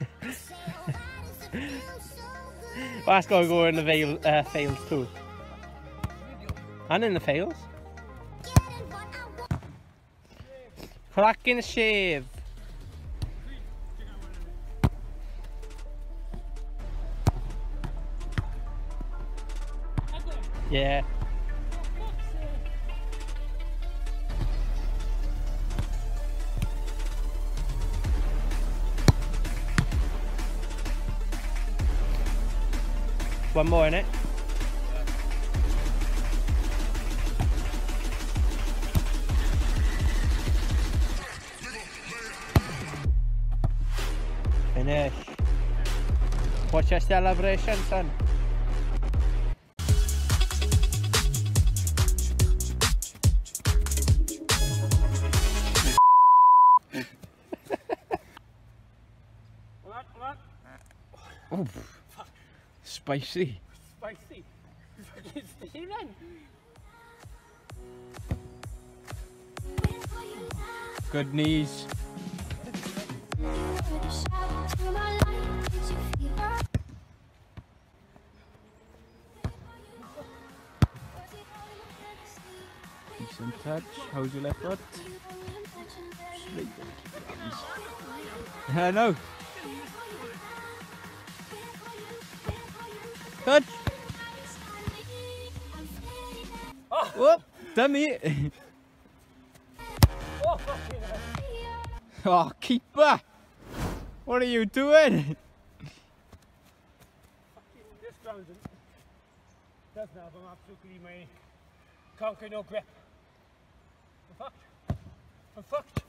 Well, that's got to go in the fails too. And in the fails. Cracking shave. Yeah. One more in it. Finish. Watch your celebration, son. What? Oh, spicy. Spicy. Fucking steaming. Good knees. Decent touch. How's your left foot? No. Touch. Oh. Whoop. Dummy. Oh, fucking hell. Oh, keeper. What are you doing? This ground doesn't have absolutely my conquer no grip. I'm fucked.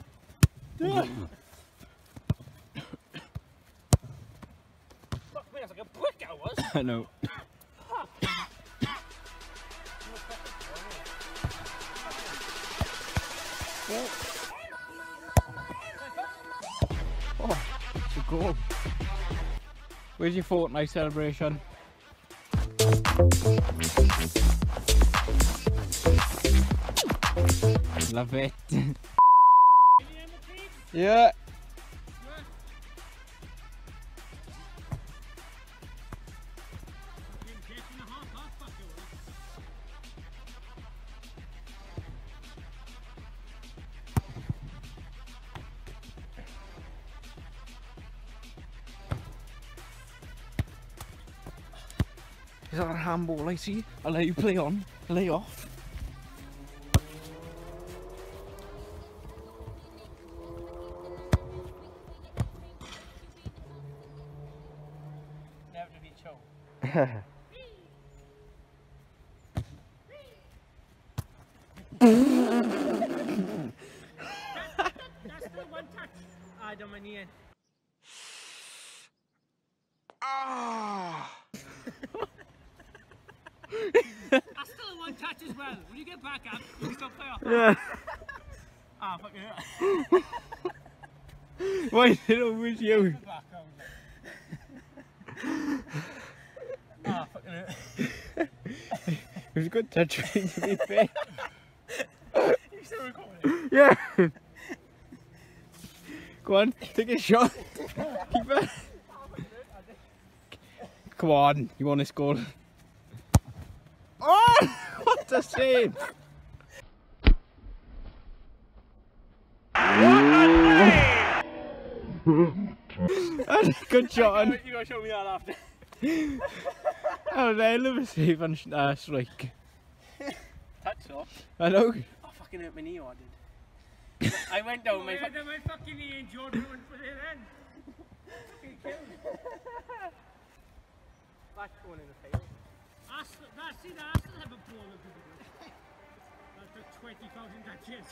Fuck me, that's like a brick I was. I know. Oh, it's a goal. Where's your Fortnite celebration? Love it. Yeah. Is that a handball I see? I'll let you play on, lay off. Never to be choked. That's the one touch. I don't mind it. Ah! That's still a one touch as well. When you get back up, you can still play off. Yeah. Ah, fucking hell. Why is it always you? Ah, fucking hell. It was a good touch, to be fair. You still recording? Yeah. Go on, take a shot. Keep it. Come on, you want this goal? Oh! What a save! That's a good shot. You gotta show me that after. Oh, they love a save and strike. Touch off. I know. Oh, fucking hurt my knee, I did. I went down my fucking knee and Jordan went for it then. Fucking killed me. That's going in the face. See that? I still have a ball of people. That took 20,000 touches.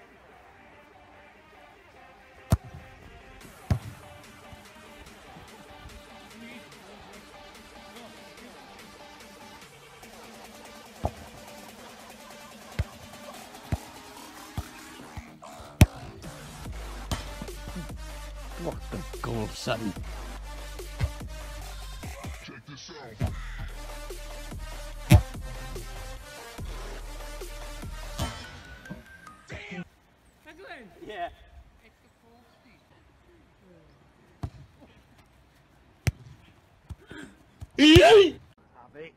What the goal, son? Check this out. Yeah. Have it.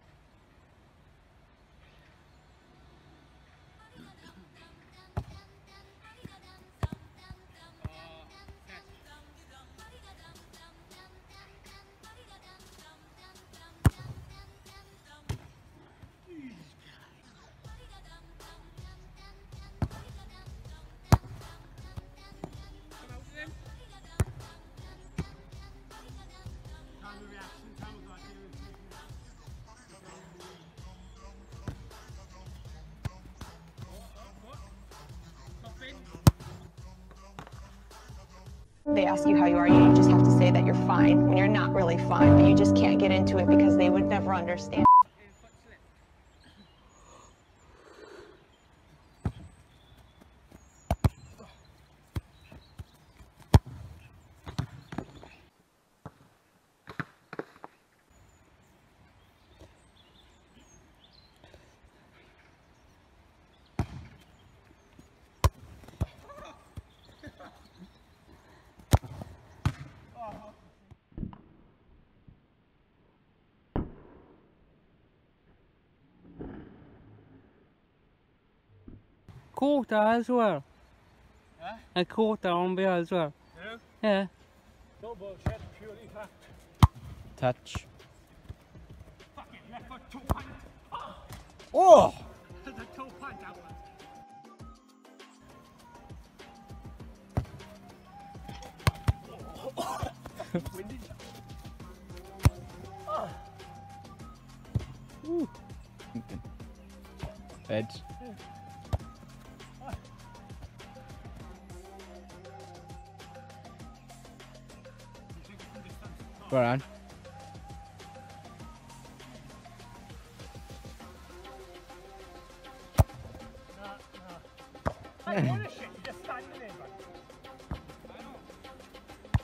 They ask you how you are, you just have to say that you're fine when you're not really fine, but you just can't get into it because they would never understand. Quarter as well. Huh? A quarter on beer as well. Yeah? Yeah. No bullshit, purely fact. Touch. Fucking left foot, 2 punt. Oh! The 2 punt out. Winded. Edge. Go on. Hey, what a shit, you just standing there, man.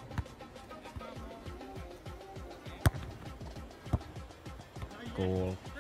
Goal.